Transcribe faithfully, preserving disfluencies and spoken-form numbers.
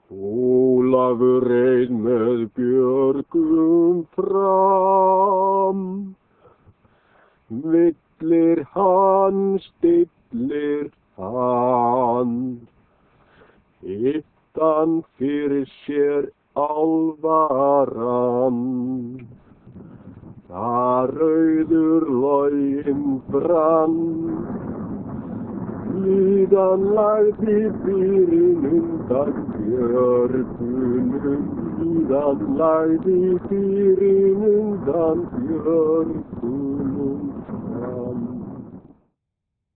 Ólafur reið með björgum fram, villir hann, stillir hann, hittan fyrir sér álvaran. Þar rauður loginn brann, líðan lagði fyrirn undan björgunum, líðan lagði fyrirn undan björgunum.